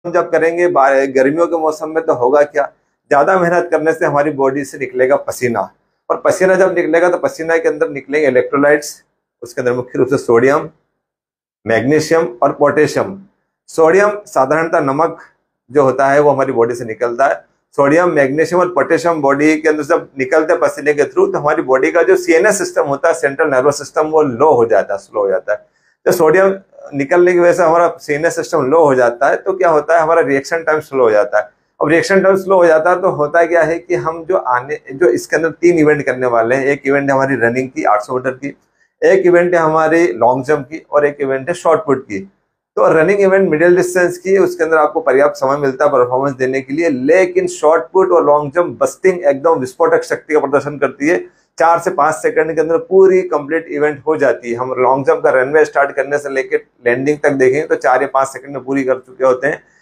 जब करेंगे गर्मियों के मौसम में तो होगा क्या, ज्यादा मेहनत करने से हमारी बॉडी से निकलेगा पसीना, और पसीना जब निकलेगा तो पसीना के अंदर निकलेंगे इलेक्ट्रोलाइट्स। उसके अंदर मुख्य रूप से सोडियम, मैग्नीशियम और पोटेशियम। सोडियम साधारणतः नमक जो होता है वो हमारी बॉडी से निकलता है। सोडियम, मैग्नीशियम और पोटेशियम बॉडी के अंदर जब निकलते हैं पसीने के थ्रू, तो हमारी बॉडी का जो सीएनएस सिस्टम होता है, सेंट्रल नर्वस सिस्टम, वो लो हो जाता है, स्लो हो जाता है। तो सोडियम निकलने की वजह से हमारा सीएनएस सिस्टम लो हो जाता है, तो क्या होता है, हमारा रिएक्शन टाइम स्लो हो जाता है। अब रिएक्शन टाइम स्लो हो जाता है तो होता क्या है कि हम जो इसके अंदर 3 इवेंट करने वाले हैं। एक इवेंट है हमारी रनिंग की 800 मीटर की, एक इवेंट है हमारी लॉन्ग जंप की, और एक इवेंट है शॉर्ट पुट की। तो रनिंग इवेंट मिडिल डिस्टेंस की, उसके अंदर आपको पर्याप्त समय मिलता है परफॉर्मेंस देने के लिए, लेकिन शॉर्ट पुट और लॉन्ग जंप बस्टिंग एकदम विस्फोटक शक्ति का प्रदर्शन करती है। 4 से 5 सेकंड के अंदर पूरी कंप्लीट इवेंट हो जाती है। हम लॉन्ग जंप का रनवे स्टार्ट करने से लेकर लैंडिंग तक देखेंगे तो 4 या 5 सेकंड में पूरी कर चुके होते हैं,